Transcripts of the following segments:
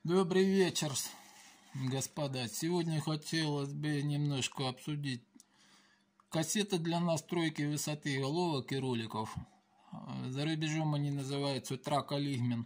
Добрый вечер, господа. Сегодня хотелось бы немножко обсудить кассеты для настройки высоты головок и роликов. За рубежом они называются Track-Alignement.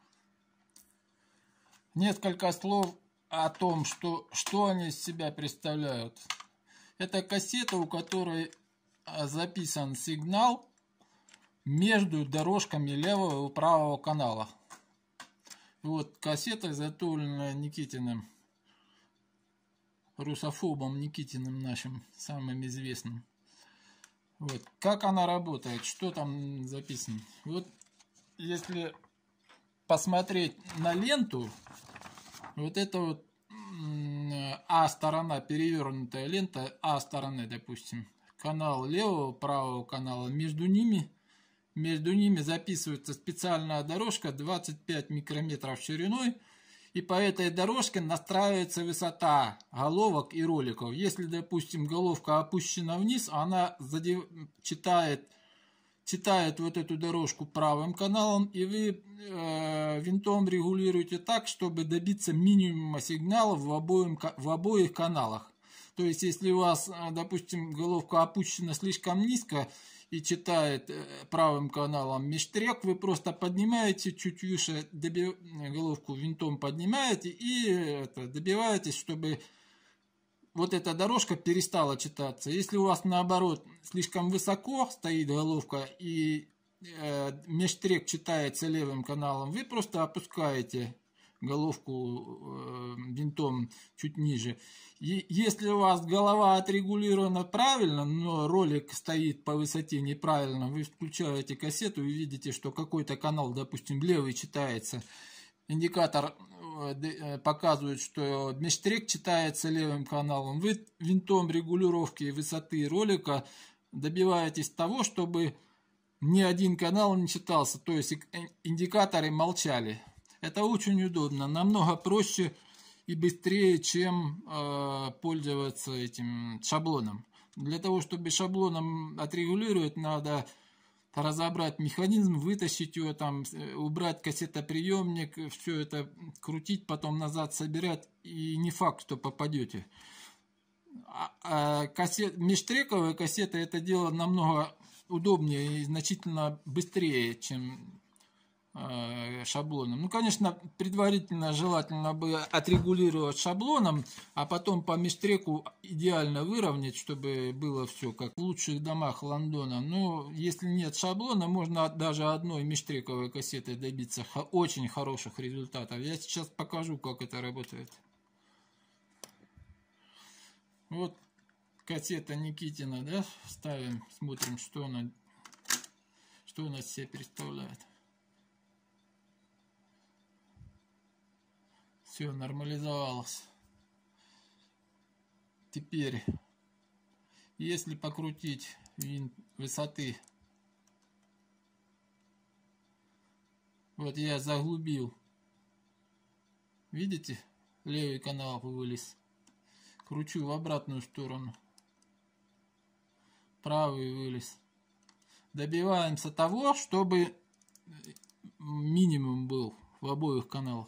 Несколько слов о том, что они из себя представляют. Это кассета, у которой записан сигнал между дорожками левого и правого канала. Вот кассета, изготовленная Никитиным, русофобом Никитиным нашим, самым известным. Вот. Как она работает, что там записано. Вот если посмотреть на ленту, вот это вот А-сторона, перевернутая лента А-стороны, допустим, канал левого, правого канала, между ними записывается специальная дорожка 25 микрометров шириной, и по этой дорожке настраивается высота головок и роликов. Если, допустим, головка опущена вниз, она читает вот эту дорожку правым каналом, и вы винтом регулируете так, чтобы добиться минимума сигналов в обоих каналах. То есть, если у вас, допустим, головка опущена слишком низко и читает правым каналом межтрек, вы просто поднимаете чуть выше, головку винтом поднимаете и добиваетесь, чтобы вот эта дорожка перестала читаться. Если у вас наоборот слишком высоко стоит головка и межтрек читается левым каналом, вы просто опускаете головку винтом чуть ниже. И если у вас голова отрегулирована правильно, но ролик стоит по высоте неправильно, вы включаете кассету и видите, что какой-то канал, допустим, левый читается. Индикатор показывает, что межтрек читается левым каналом. Вы винтом регулировки высоты ролика добиваетесь того, чтобы ни один канал не читался, то есть индикаторы молчали. Это очень удобно, намного проще и быстрее, чем пользоваться этим шаблоном. Для того, чтобы шаблоном отрегулировать, надо разобрать механизм, вытащить его, там, убрать кассетоприемник, все это крутить, потом назад собирать, и не факт, что попадете. Межтрековая кассета это дело намного удобнее и значительно быстрее, чем шаблоном. Ну, конечно, предварительно желательно бы отрегулировать шаблоном, а потом по межтреку идеально выровнять, чтобы было все как в лучших домах Лондона. Но если нет шаблона, можно даже одной межтрековой кассетой добиться очень хороших результатов. Я сейчас покажу, как это работает. Вот кассета Никитина, да? Ставим, смотрим, что она из себя представляет. Все нормализовалось. Теперь, если покрутить винт высоты, вот я заглубил, видите, левый канал вылез, кручу в обратную сторону, правый вылез. Добиваемся того, чтобы минимум был в обоих каналах.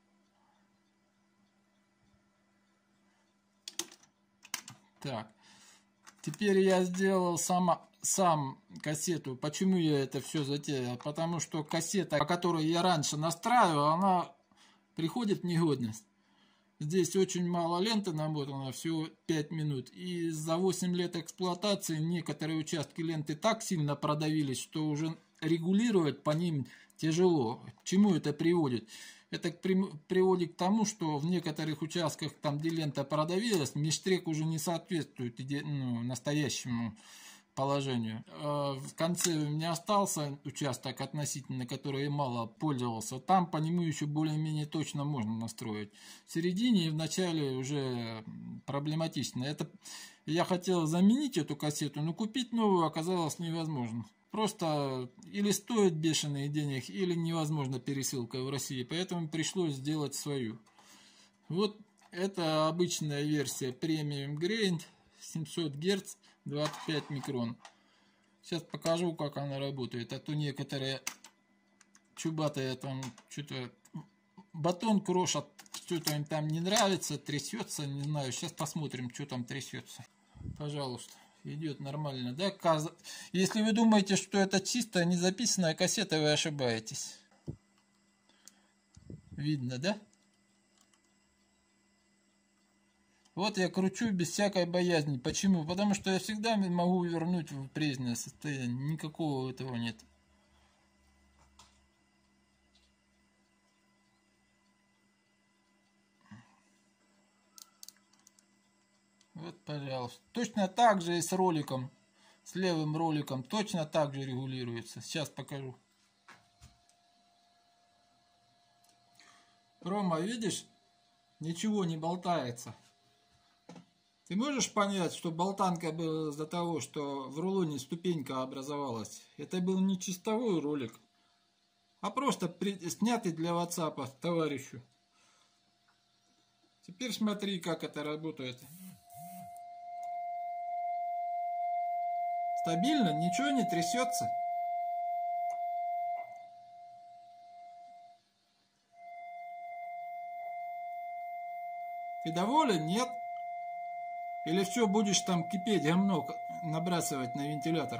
Так, теперь я сделал сам кассету. Почему я это все затеял? Потому что кассета, которую я раньше настраивал, она приходит в негодность. Здесь очень мало ленты намотано, всего 5 минут. И за 8 лет эксплуатации некоторые участки ленты так сильно продавились, что уже регулировать по ним тяжело. К чему это приводит? Это приводит к тому, что в некоторых участках, там где лента продавилась, межтрек уже не соответствует настоящему положению. В конце у меня остался участок, относительно который я мало пользовался. Там по нему еще более-менее точно можно настроить. В середине и в начале уже проблематично. Я хотел заменить эту кассету, но купить новую оказалось невозможно. Просто или стоит бешеных денег, или невозможно пересылка в России. Поэтому пришлось сделать свою. Вот это обычная версия Premium Grain, 700 Гц, 25 микрон. Сейчас покажу, как она работает. А то некоторые чубатые там что-то батон крошат, что-то им там не нравится, трясется, не знаю. Сейчас посмотрим, что там трясется. Пожалуйста, идет нормально, да? Если вы думаете, что это чистая, незаписанная кассета, вы ошибаетесь. Видно, да? Вот я кручу без всякой боязни. Почему? Потому что я всегда могу вернуть в прежнее состояние. Никакого этого нет. Вот, пожалуйста. Точно так же и с роликом. С левым роликом точно так же регулируется. Сейчас покажу. Рома, видишь? Ничего не болтается. Ты можешь понять, что болтанка была из-за того, что в рулоне ступенька образовалась? Это был не чистовой ролик, а просто снятый для WhatsApp товарищу. Теперь смотри, как это работает. Стабильно, ничего не трясется. Ты доволен? Нет? Или все будешь там кипеть, говно набрасывать на вентилятор?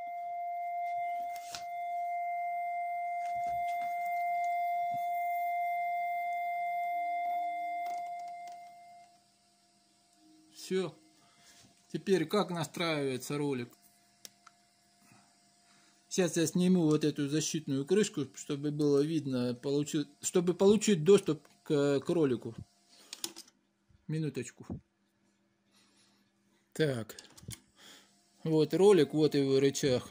Все. Теперь как настраивается ролик? Сейчас я сниму вот эту защитную крышку, чтобы было видно, чтобы получить доступ к ролику. Минуточку. Так. Вот ролик, вот его рычаг.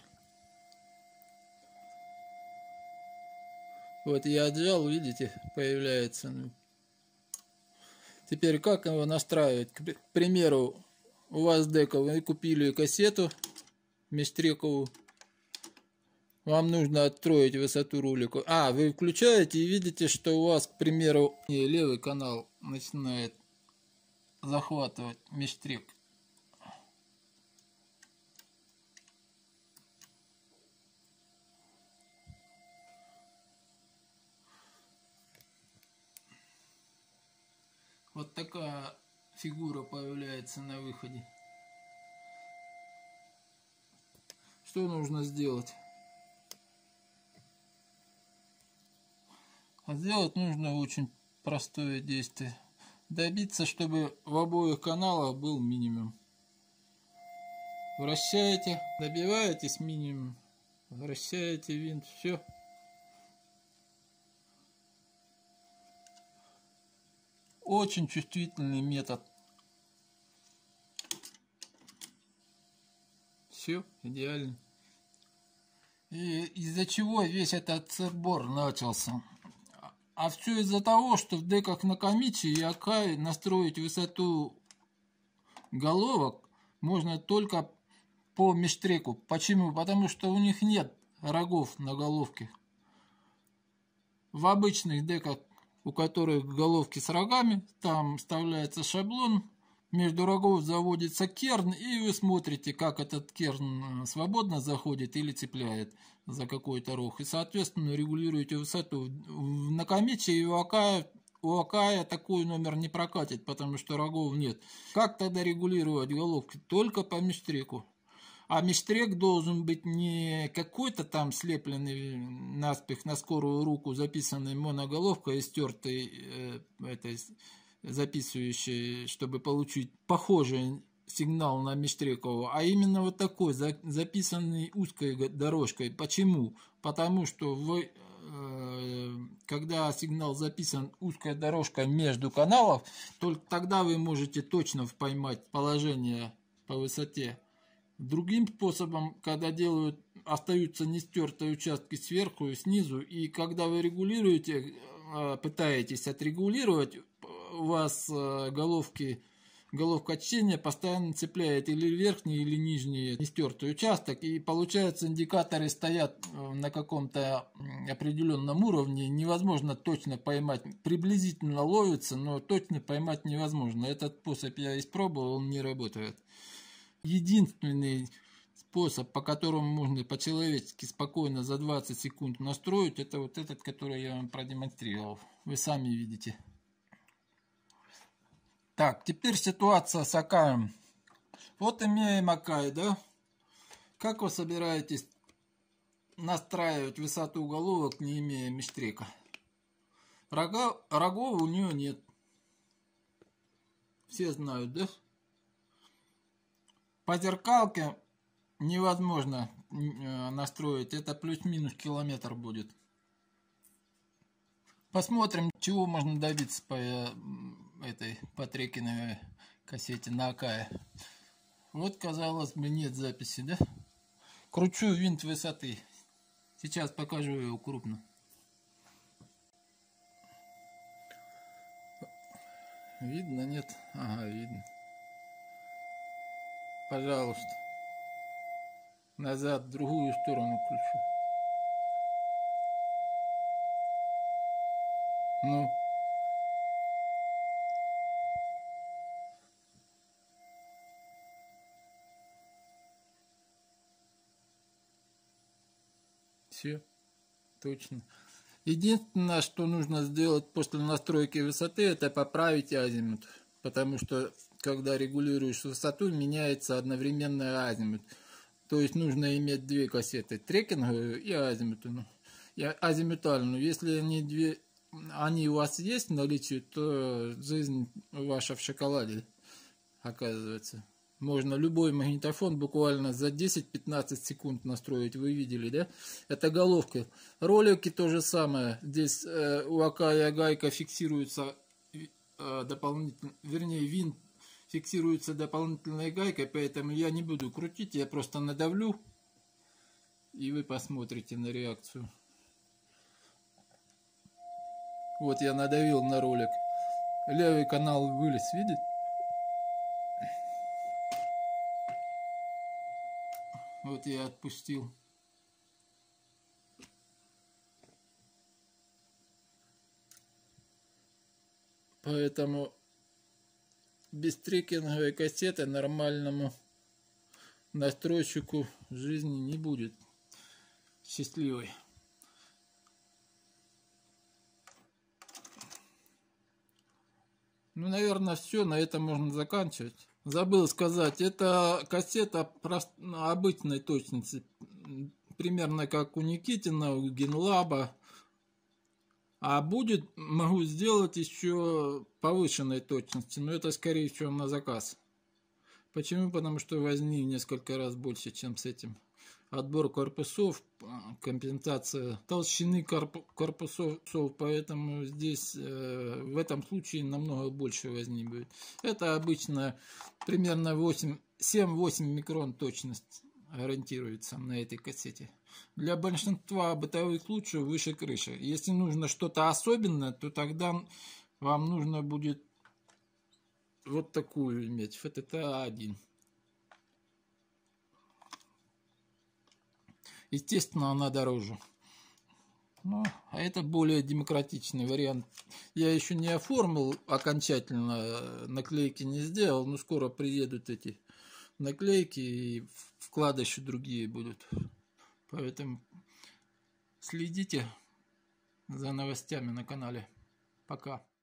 Вот я отжал, видите, появляется. Теперь как его настраивать? К примеру, у вас дека, вы купили кассету межтрековую. Вам нужно отстроить высоту ролика. Вы включаете и видите, что у вас, к примеру, левый канал начинает захватывать межтрек. Вот такая фигура появляется на выходе. Что нужно сделать? Сделать нужно очень простое действие. Добиться, чтобы в обоих каналах был минимум. Вращаете, добиваетесь минимум, вращаете винт, все. Очень чувствительный метод. Все, идеально. И из-за чего весь этот сырбор начался? А все из-за того, что в деках Накамичи и Акай настроить высоту головок можно только по межтреку. Почему? Потому что у них нет рогов на головке. В обычных деках, у которых головки с рогами, там вставляется шаблон, между рогов заводится керн, и вы смотрите, как этот керн свободно заходит или цепляет за какой-то рог. И, соответственно, регулируете высоту. В Накамичи и у Акая такой номер не прокатит, потому что рогов нет. Как тогда регулировать головки? Только по межтреку. А межтрек должен быть не какой-то там слепленный наспех на скорую руку записанный моноголовкой и стертой этой записывающей, чтобы получить похожий сигнал на межтрекового, а именно вот такой, записанный узкой дорожкой. Почему? Потому что вы, когда сигнал записан узкой дорожкой между каналов, только тогда вы можете точно поймать положение по высоте. Другим способом, когда остаются нестертые участки сверху и снизу, и когда вы регулируете, пытаетесь отрегулировать, у вас головка чтения постоянно цепляет или верхний, или нижний нестертый участок, и получается, индикаторы стоят на каком-то определенном уровне, невозможно точно поймать, приблизительно ловится, но точно поймать невозможно. Этот способ я испробовал, он не работает. Единственный способ, по которому можно по-человечески спокойно за 20 секунд настроить, это вот этот, который я вам продемонстрировал. Вы сами видите. Так, теперь ситуация с Акаем. Вот имеем Акай, да? Как вы собираетесь настраивать высоту головок, не имея мештрека? Рогов у нее нет. Все знают, да? По зеркалке невозможно настроить. Это плюс-минус километр будет. Посмотрим, чего можно добиться по трекинговой кассете на Акае. Вот, казалось бы, нет записи, да? Кручу винт высоты. Сейчас покажу его крупно. Видно, нет? Ага, видно. Пожалуйста. Назад, в другую сторону кручу. Ну. Все. Точно. Единственное, что нужно сделать после настройки высоты, это поправить азимут. Потому что, когда регулируешь высоту, меняется одновременно азимут. То есть нужно иметь две кассеты, трекинговую и азимутную. Азимутальную. Если они у вас есть в наличии, то жизнь ваша в шоколаде, оказывается. Можно любой магнитофон буквально за 10-15 секунд настроить. Вы видели, да? Это головка. Ролики то же самое. Здесь у Акая гайка фиксируется дополнительно, вернее, винт фиксируется дополнительной гайкой, поэтому я не буду крутить, я просто надавлю, и вы посмотрите на реакцию. Вот я надавил на ролик. Левый канал вылез, видите? Вот я отпустил. Поэтому без трекинговой кассеты нормальному настройщику жизни не будет счастливой. Ну, наверное, все. На этом можно заканчивать. Забыл сказать, это кассета обычной точности. Примерно как у Никитина, у Генлаба. А будет, могу сделать еще повышенной точности. Но это, скорее всего, на заказ. Почему? Потому что возни в несколько раз больше, чем с этим. Отбор корпусов, компенсация толщины корпусов, поэтому здесь в этом случае намного больше возни будет. Это обычно примерно 7-8 микрон точность гарантируется на этой кассете. Для большинства бытовых лучше выше крыши. Если нужно что-то особенное, то тогда вам нужно будет вот такую иметь, FTTA-1. Естественно, она дороже. Ну, а это более демократичный вариант. Я еще не оформил окончательно, наклейки не сделал, но скоро приедут эти наклейки и вкладыши другие будут. Поэтому следите за новостями на канале. Пока.